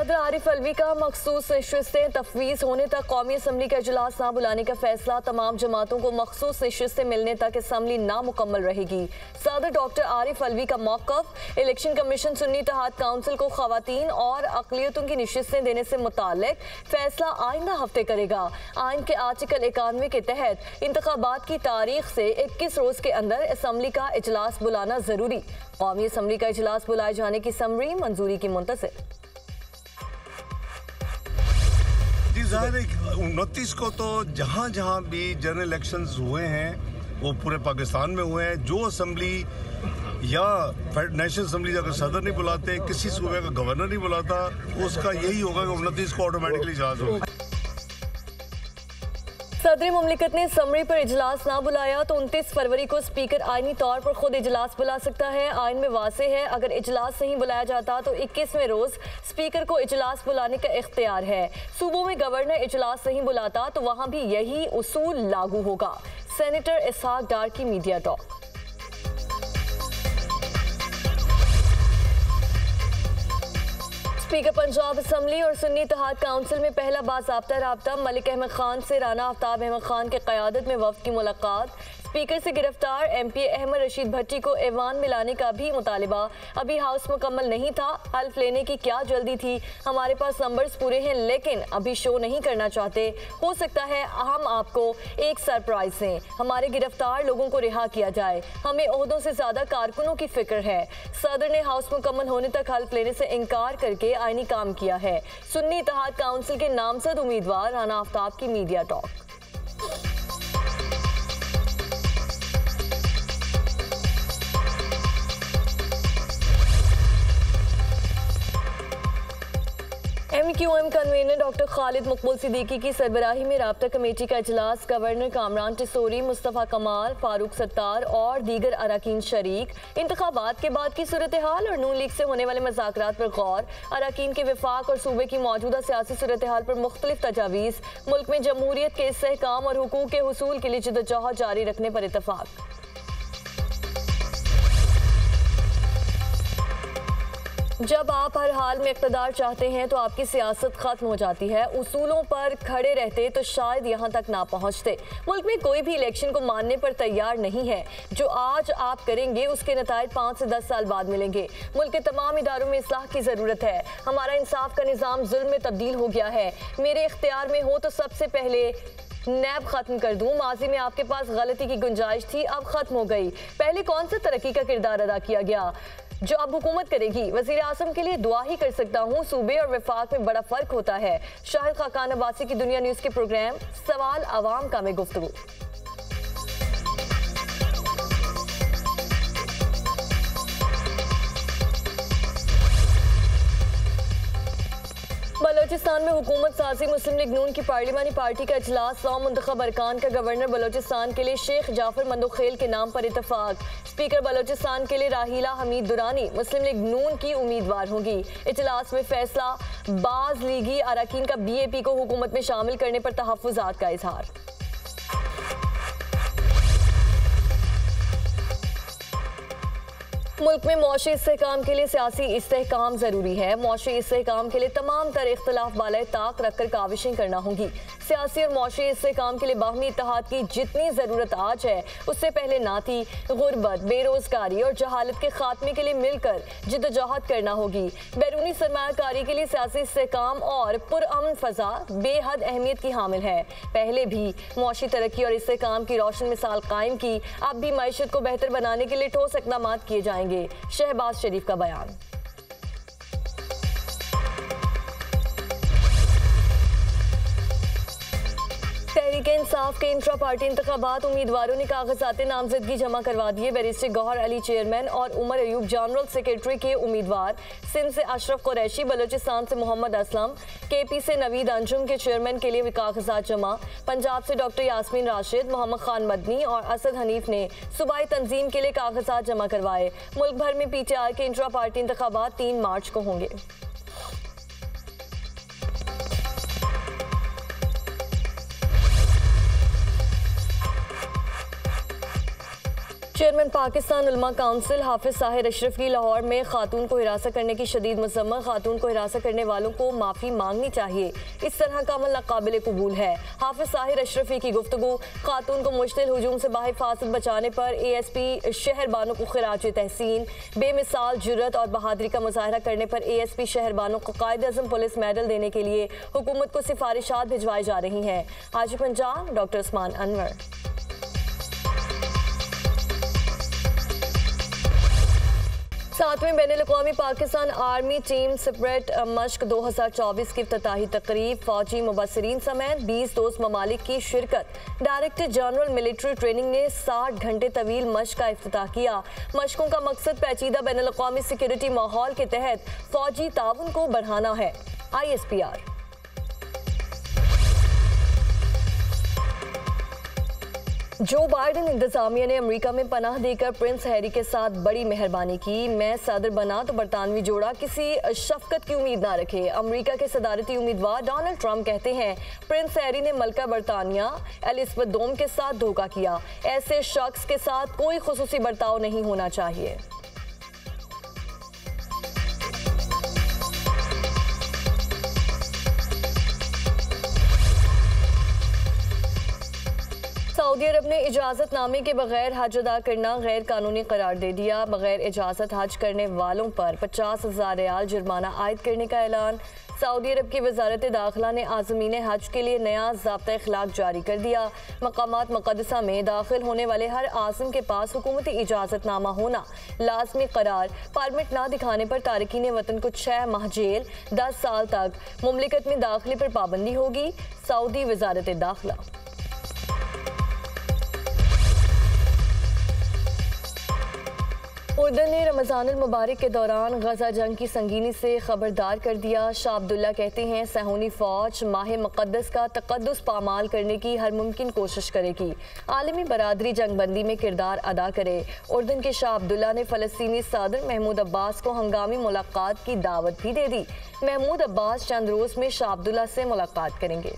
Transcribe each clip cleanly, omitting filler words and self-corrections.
सदर आरिफ अलवी का मखसूस नशिस्तें तफवीज़ होने तक कौमी असम्बली का इजलास ना बुलाने का फैसला। तमाम जमातों को मखसूस नशिस्तें मिलने तक असम्बली नामुकम्मल रहेगी। सदर डॉक्टर आरिफ अलवी का मौक़िफ़ election commission Sunni Ittehad council को ख़वातीन और अक़लियतों की नशिस्तें देने से मुताल्लिक़ फैसला आइंदा हफ्ते करेगा। आइन के आर्टिकल 91 के तहत इंतख़ाबात की तारीख से 21 रोज़ के अंदर असम्बली का इजलास बुलाना ज़रूरी। कौमी असम्बली का इजलास बुलाए जाने की समरी मंजूरी की मुंतज़िर। जी ज़ाहिर है 29 को तो जहाँ जहाँ भी जनरल इलेक्शंस हुए हैं वो पूरे पाकिस्तान में हुए हैं। जो असम्बली या नेशनल असम्बली अगर सदर नहीं बुलाते, किसी सूबे का गवर्नर नहीं बुलाता, उसका यही होगा कि 29 को ऑटोमेटिकली इजलास होगा। सदर मुमलिकत ने समरी पर इजलास ना बुलाया तो 29 फरवरी को स्पीकर आइनी तौर पर खुद इजलास बुला सकता है। आइन में वाज़े है अगर इजलास नहीं बुलाया जाता तो 21वें रोज स्पीकर को इजलास बुलाने का इख्तियार है। सूबों में गवर्नर इजलास नहीं बुलाता तो वहां भी यही उसूल लागू होगा। सेनेटर इसहाक डार की media talk. Speaker Punjab assembly और सुन्नी इत्तेहाद काउंसिल में पहला बाज़ाब्ता राब्ता। मलिक अहमद खान से राना आफ्ताब अहमद खान के क़यादत में वफ़द की मुलाकात। स्पीकर से गिरफ्तार MP अहमद रशीद भट्टी को ऐवान में लाने का भी मुतालिबा। अभी हाउस मुकम्मल नहीं था, हल्फ लेने की क्या जल्दी थी। हमारे पास नंबर्स पूरे हैं लेकिन अभी शो नहीं करना चाहते। हो सकता है हम आपको एक सरप्राइज दें। हमारे गिरफ्तार लोगों को रिहा किया जाए। हमें ओहदों से ज़्यादा कारकुनों की फिक्र है। सदर ने हाउस मुकम्मल होने तक हल्फ लेने से इनकार करके आईनी काम किया है। सुन्नी इत्तेहाद काउंसिल के नामजद उम्मीदवार राना आफ्ताब की media talk. MQM convener doctor Khalid Maqbool Siddiqui की सरबराही में राब्ता कमेटी का इजलास। गवर्नर कामरान टिसोरी, मुस्तफ़ा कमाल, फारूक सत्तार और दीगर अराकीन शरीक। इंतखाबात के बाद की सूरत हाल और नून लीग से होने वाले मज़ाकरात पर गौर। अराकीन के विफाक और सूबे की मौजूदा सियासी सूरत हाल पर मुख्तलिफ तजावीज़। मुल्क में जमहूरियत के इस्तेहकाम और हुकूक के हुसूल के लिए जद्दोजहद जारी रखने पर इत्तफाक। जब आप हर हाल में इक़्तिदार चाहते हैं तो आपकी सियासत खत्म हो जाती है। उसूलों पर खड़े रहते तो शायद यहाँ तक ना पहुँचते। मुल्क में कोई भी इलेक्शन को मानने पर तैयार नहीं है। जो आज आप करेंगे उसके नताइज 5 से 10 साल बाद मिलेंगे। मुल्क के तमाम इदारों में इस्लाह की ज़रूरत है। हमारा इंसाफ का निज़ाम जुल्म में तब्दील हो गया है। मेरे इख्तियार में हो तो सबसे पहले नैब खत्म कर दूं। माजी में आपके पास गलती की गुंजाइश थी, अब खत्म हो गई। पहले कौन सा तरक्की का किरदार अदा किया गया जो अब हुकूमत करेगी। वज़ीर आज़म के लिए दुआ ही कर सकता हूँ। सूबे और वफाक में बड़ा फ़र्क होता है। शाहिद खाकान अब्बासी की दुनिया न्यूज़ के प्रोग्राम सवाल अवाम का में गुफ्तगू। बलोचिस्तान में हुकूमत साजी मुस्लिम लीग नून की पार्लिमानी पार्टी का इजलास। 100 मुंतखब अरकान का गवर्नर बलोचिस्तान के लिए शेख जाफर मंदोखेल के नाम पर इतफाक। स्पीकर बलोचिस्तान के लिए राहीला हमीद दुरानी मुस्लिम लीग नून की उम्मीदवार होंगी। इजलास में फैसला। बाज लीगी अरकान का BAP को हुकूमत में शामिल करने पर तहफ़्फ़ुज़ात का इजहार। मुल्क में मौशी इस्तेहकाम के लिए सियासी इस्तेहकाम ज़रूरी है। मौशी इस्तेहकाम के लिए तमाम तर इख्तलाफ वाले ताक रखकर काविशें करना होंगी। सियासी और मौशी इस्तेहकाम के लिए बाहमी इत्तेहाद की जितनी ज़रूरत आज है उससे पहले ना थी। गुर्बत, बेरोज़गारी और जहालत के खात्मे के लिए मिलकर जिद्दोजहद करना होगी। बैरूनी सरमायाकारी के लिए सियासी इस्तेहकाम और पुरअमन फ़ज़ा बेहद अहमियत की हामिल है। पहले भी मौशी तरक्की और इस्तेहकाम की रोशन मिसाल कायम की। अब भी मईशत को बेहतर बनाने के लिए ठोस इक़दाम किए जाएंगे। शहबाज शरीफ का बयान। तहरीक-ए-इंसाफ के इंट्रा पार्टी इंतखाबात। उम्मीदवारों ने कागजात नामजदगी जमा करवा दिए। बैरिस्टर गौहर अली चेयरमैन और उमर अयूब जनरल सेक्रेटरी के उम्मीदवार। सिंध से अशरफ कुरैशी, बलोचिस्तान से मोहम्मद असलम, KP से नवीद अंजुम के चेयरमैन के लिए भी कागजात जमा। पंजाब से डॉक्टर यास्मीन राशिद, मोहम्मद खान मदनी और असद हनीफ ने सूबाई तंजीम के लिए कागजात जमा करवाए। मुल्क भर में PTI के इंट्रा पार्टी इंतखाबात 3 मार्च को होंगे। चेयरमैन पाकिस्तान उलमा काउंसिल हाफिज साहिर अशरफ की लाहौर में खातून को हिरासत करने की शदीद मजम्मत। खातून को हिरासत करने वालों को माफ़ी मांगनी चाहिए, इस तरह का अमल नाकाबिल कबूल है। हाफिज साहिर अशरफी की गुफ्तगू। खातून को मुश्तिल हुजूम से बाहिफाजत बचाने पर ASP शहरबानों को खिराज तहसीन। बेमिसाल जुर्रत और बहादुरी का मुजाहरा करने पर ASP शहरबानों को कायद-ए-आज़म पुलिस मेडल देने के लिए हुकूमत को सिफारिशात भिजवाई जा रही हैं। आज पंजाब डॉक्टर उस्मान अनवर। 7वें बैनुल-अक़वामी पाकिस्तान आर्मी टीम स्पिरिट मश्क 2024 की इफ्तिताही तकरीब। फौजी मुबस्सिरीन समेत 20 दोस्त ममालिक की शिरकत। डायरेक्टर जनरल मिलिट्री ट्रेनिंग ने 60 घंटे तवील मश्क का इफ्तिताह किया। मश्कों का मकसद पेचीदा बैनुल-अक़वामी सिक्योरिटी माहौल के तहत फौजी ताउन को बढ़ाना है। ISPR। जो बाइडेन इंतजामिया ने अमेरिका में पनाह देकर प्रिंस हैरी के साथ बड़ी मेहरबानी की। मैं सदर बना तो बरतानवी जोड़ा किसी शफकत की उम्मीद ना रखे। अमेरिका के सदारती उम्मीदवार डोनाल्ड ट्रंप कहते हैं प्रिंस हैरी ने मलका बरतानिया एलिजाबेथ दोम के साथ धोखा किया। ऐसे शख्स के साथ कोई खुसूसी बर्ताव नहीं होना चाहिए। सऊदी अरब ने इजाज़तनामे के बगैर हज अदा करना गैर कानूनी करार दे दिया। बगैर इजाज़त हज करने वालों पर 50,000 रियाल जुर्माना आयद करने का ऐलान। सऊदी अरब की वजारत दाखिला ने आज़मीन हज के लिए नया ज़ाब्ता अखलाक जारी कर दिया। मकामात मुक़द्दसा में दाखिल होने वाले हर आज़िम के पास हुकूमती इजाज़तनामा होना लाजमी करार। परमिट ना दिखाने पर तारकीन वतन को 6 माह जेल, 10 साल तक मुमलिकत में दाखिले पर पाबंदी होगी। सऊदी वजारत दाखिला। उर्दन ने रमज़ानुल मुबारक के दौरान गजा जंग की संगीनी से खबरदार कर दिया। शाह अब्दुल्ला कहते हैं सहूनी फ़ौज माह मुक़द्दस का तक़द्दुस पामाल करने की हर मुमकिन कोशिश करेगी। आलमी बरादरी जंगबंदी में किरदार अदा करे। उर्दन के शाह अब्दुल्ला ने फ़लस्तीनी सदर महमूद अब्बास को हंगामी मुलाकात की दावत भी दे दी। महमूद अब्बास चंद रोज़ में शाह अब्दुल्ला से मुलाकात करेंगे।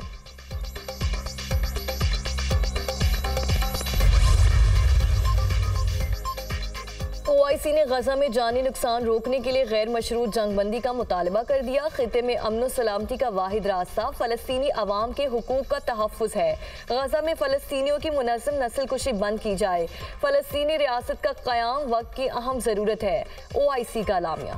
OIC ने गजा में जानी नुकसान रोकने के लिए गैर मशरूत जंगबंदी का मुतालबा कर दिया। खिते में अमन और सलामती का वाहिद रास्ता फ़लस्तीनी अवाम के हुकूक का तहफ़्फ़ुज़ है। गजा में फ़लस्तीनियों की मुनज़्ज़म नस्ल कुशी बंद की जाए। फ़लस्तीनी रियासत का क़याम वक्त की अहम ज़रूरत है। OIC का एलामिया।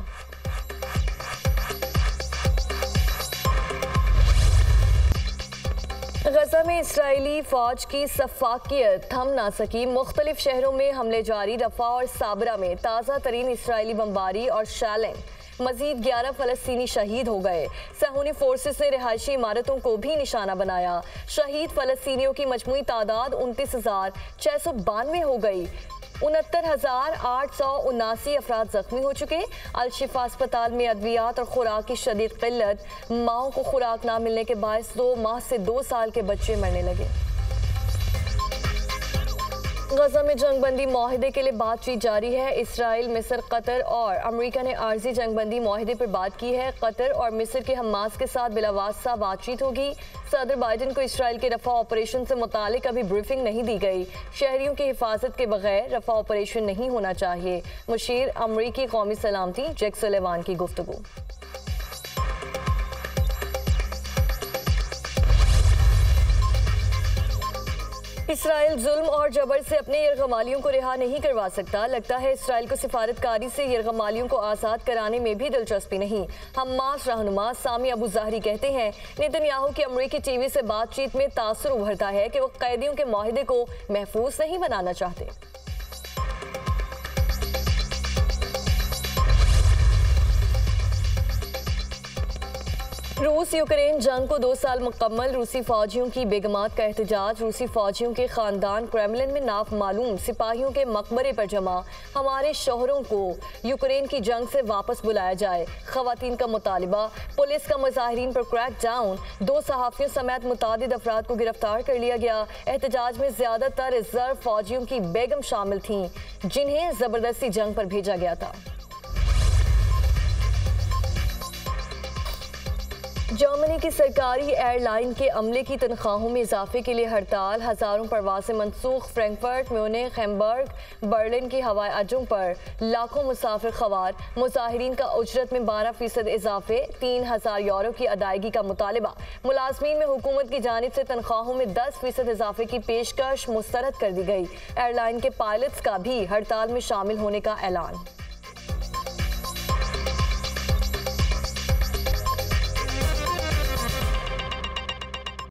गजा में इस्राएली फ़ौज की सफाकियत थम ना सकी। मुख्तलिफ शहरों में हमले जारी। रफ़ा और साबरा में ताज़ा तरीन इस्राएली बमबारी और शैलिंग। मजीद 11 फ़लस्तीनी शहीद हो गए। सहूनी फोर्सेस ने रिहायशी इमारतों को भी निशाना बनाया। शहीद फ़लस्तीनियों की मजमूई तादाद 29,692 हो गई। 69,879 अफराद जख्मी हो चुके। अल-शिफा अस्पताल में अद्वियात और खुराक की शदीद किल्लत। माओं को खुराक ना मिलने के बायस 2 माह से 2 साल के बच्चे मरने लगे। गजा में जंगबंदी माहिदे के लिए बातचीत जारी है। इसराइल, मिस्र, कतर और अमेरिका ने आर्जी जंगबंदी माहिदे पर बात की है। कतर और मिस्र के हमास के साथ बिलावास्ता बातचीत होगी। सदर बाइडेन को इसराइल के रफ़ा ऑपरेशन से मुतालिक अभी ब्रीफिंग नहीं दी गई। शहरियों की हिफाजत के बगैर रफ़ा ऑपरेशन नहीं होना चाहिए। मुशीर अमरीकी कौमी सलामती जैक सुलेवान की गुफ्तगू। इसराइल जुल्म और जबर से अपने यरगमालियों को रिहा नहीं करवा सकता। लगता है इसराइल को सिफारतकारी से यरगमालियों को आज़ाद कराने में भी दिलचस्पी नहीं। हमास रहनुमा सामी अबू ज़ाहरी कहते हैं नेतन्याहू की अमरीकी टीवी से बातचीत में तासुर उभरता है कि वो कैदियों के माहिदे को महफूज नहीं बनाना चाहते। रूस यूक्रेन जंग को 2 साल मुकम्मल। रूसी फौजियों की बेगमात का एहतजाज। रूसी फौजियों के खानदान क्रेमलिन में नाफ मालूम सिपाहियों के मकबरे पर जमा। हमारे शोहरों को यूक्रेन की जंग से वापस बुलाया जाए। खवातीन का मुतालिबा। पुलिस का मुजाहिरीन पर क्रैक डाउन। 2 सहाफ़ियों समेत मुतादिद अफराद को गिरफ्तार कर लिया गया। एहतजाज में ज़्यादातर रिजर्व फौजियों की बेगम शामिल थीं जिन्हें ज़बरदस्ती जंग पर भेजा गया था। जर्मनी की सरकारी एयरलाइन के अमले की तनख्वाहों में इजाफे के लिए हड़ताल, हजारों परवासें मनसूख। फ्रैंकफर्ट, म्यूनिख, हैम्बर्ग, बर्लिन की हवाई अड्डों पर लाखों मुसाफिर खवार। मुजाहिरीन का उजरत में 12% इजाफे, 3000 यूरो की अदायगी का मुतालबा। मुलाजमीन में हुकूमत की जानिब से तनख्वाहों में 10% इजाफे की पेशकश मुस्तरद कर दी गई। एयरलाइन के पायलट्स का भी हड़ताल में शामिल होने का ऐलान।